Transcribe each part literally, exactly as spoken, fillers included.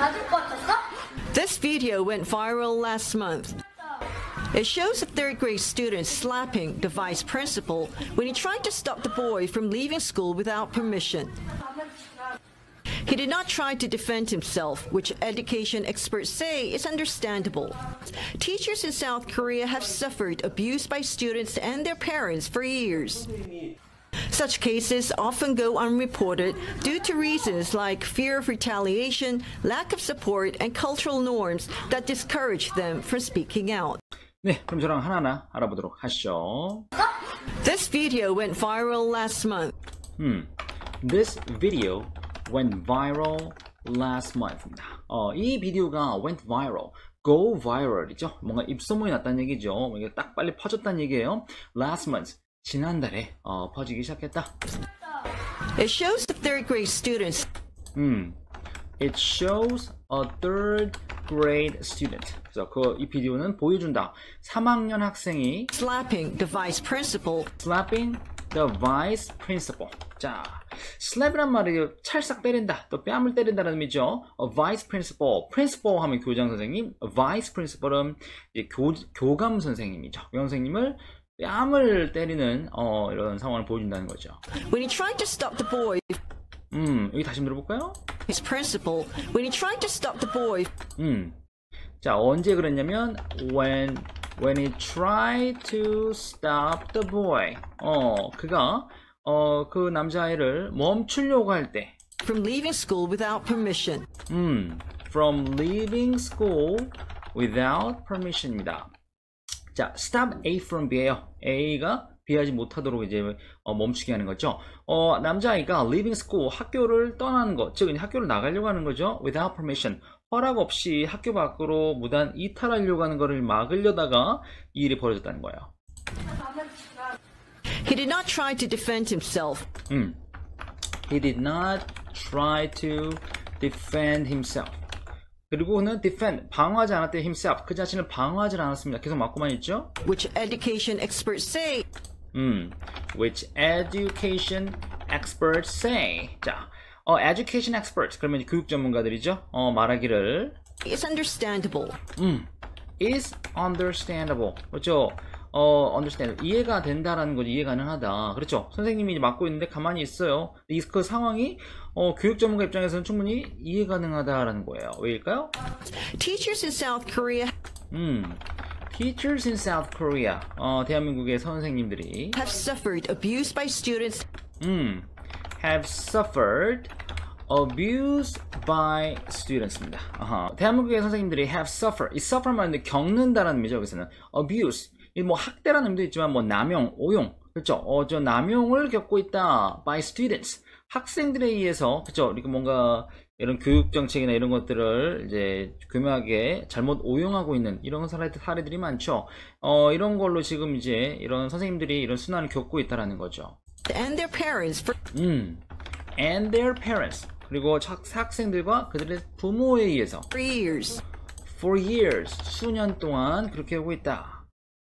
This video went viral last month. It shows a third grade student slapping the vice principal when he tried to stop the boy from leaving school without permission. He did not try to defend himself, which education experts say is understandable. Teachers in South Korea have suffered abuse by students and their parents for years. Such cases often go unreported due to reasons like fear of retaliation, lack of support, and cultural norms that discourage them from speaking out. 네, 그럼 저랑 하나하나 알아보도록 하시죠. This video went viral last month. 음, This video went viral last month. 어, 이 비디오가 went viral, go viral이죠. 뭔가 입소문이 났다는 얘기죠. 이게 딱 빨리 퍼졌다는 얘기예요. Last month, 지난달에 어, 퍼지기 시작했다. It shows the third grade students. 음, It shows a third grade student. 그래서 그 이 비디오는 보여준다. 삼 학년 학생이 slapping the vice principal. slapping the vice principal. 자, slap이란 말이 찰싹 때린다, 또 뺨을 때린다는 의미죠. A vice principal, principal 하면 교장 선생님, a vice principal은 이제 교, 교감 선생님이죠. 교감 선생님을 뺨을 때리는 어, 이런 상황을 보여준다는 거죠. When he tried to stop the boy. 음, 여기 다시 들어볼까요? His principal, when he tried to stop the boy. 음, 자, 언제 그랬냐면 when when he tried to stop the boy. 어, 그가 어, 그 남자아이를 멈추려고 할 때. From leaving school without permission. 음, from leaving school without permission입니다. 자, stop A from B예요. A가 B하지 못하도록 이제 어, 멈추게 하는 거죠. 어, 남자아이가 leaving school, 학교를 떠나는 것, 즉 학교를 나가려고 하는 거죠. without permission, 허락 없이 학교 밖으로 무단 이탈하려고 하는 것을 막으려다가 이 일이 벌어졌다는 거예요. He did not try to defend himself. 음, He did not try to defend himself. 그리고 그는 defend, 방어하지 않았대. himself, 그 자신을 방어하지 않았습니다. 계속 맞고만 있죠. Which education experts say. 음, which education experts say. 자, 어, education experts, 그러면 교육 전문가들이죠. 어, 말하기를 It's understandable. 음, is understandable. 그렇죠. 어, understand, 이해가 된다라는 거죠. 이해 가능하다. 그렇죠. 선생님이 맡고 있는데 가만히 있어요. 이 그 상황이 어, 교육 전문가 입장에서는 충분히 이해 가능하다라는 거예요. 왜일까요? Teachers in South Korea. 음, teachers in South Korea. 어, 대한민국의 선생님들이 have suffered abuse by students. 음, have suffered abuse by students입니다. 아하, 대한민국의 선생님들이 have suffered. 이 suffer 말인데 겪는다라는 의미죠. 여기서는 abuse. 이 뭐 학대라는 의미도 있지만 뭐 남용, 오용, 그렇죠? 어, 저 남용을 겪고 있다 by students, 학생들에 의해서, 그렇죠? 이렇게 뭔가 이런 교육 정책이나 이런 것들을 이제 교묘하게 잘못 오용하고 있는 이런 사례, 사례들이 많죠. 어, 이런 걸로 지금 이제 이런 선생님들이 이런 순환을 겪고 있다라는 거죠. And their parents for 음, and their parents, 그리고 학생들과 그들의 부모에 의해서 years. for years, 수년 동안 그렇게 하고 있다.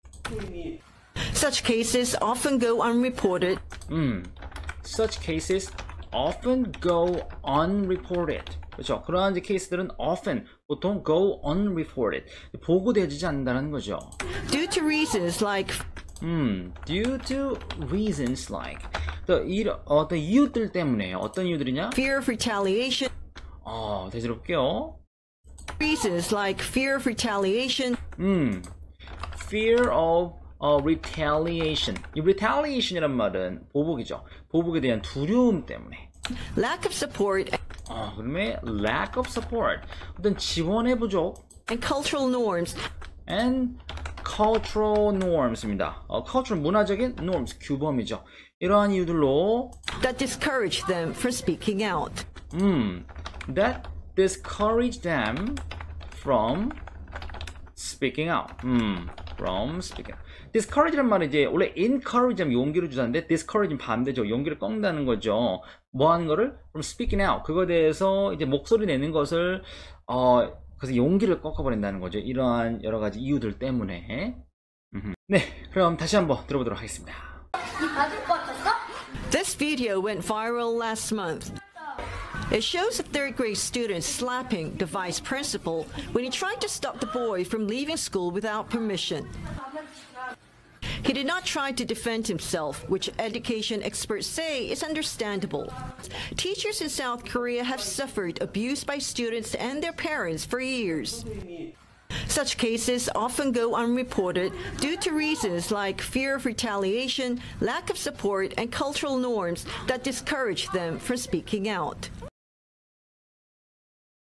Such cases often go unreported. 음, such cases often go unreported. 그렇죠. 그러한 이제 케이스들은 often, 보통 go unreported, 보고되지 않는다는 거죠. Due to reasons like 음, due to reasons like, 또 이, 어떤 이유들 때문에. 어떤 이유들이냐? fear of retaliation. 어, 다시 들어볼게요. Reasons like fear of retaliation. 음, fear of uh, retaliation. 이 retaliation이란 말은 보복이죠. 보복에 대한 두려움 때문에. Lack of support. 어, 그러면 lack of support, 어떤 지원의 부족. And cultural norms. and cultural norms입니다. 어, cultural, 문화적인 norms, 규범이죠. 이러한 이유들로 that discourage them from speaking out. 음, that discourage them from speaking out. 음, from speaking out. discourage란 말은 이제 원래 encourage하면 용기를 주다는데 discourage는 반대죠. 용기를 꺾는다는 거죠. 뭐 하는 거를? from speaking out. 그거에 대해서 이제 목소리 내는 것을 어, 그래서 용기를 꺾어버린다는 거죠. 이러한 여러 가지 이유들 때문에. 음흠. 네, 그럼 다시 한번 들어보도록 하겠습니다. This video went viral last month. It shows a third grade student slapping the vice principal when he tried to stop the boy from leaving school without permission. He did not try to defend himself, which education experts say is understandable. Teachers in South Korea have suffered abuse by students and their parents for years. Such cases often go unreported due to reasons like fear of retaliation, lack of support, and cultural norms that discourage them from speaking out.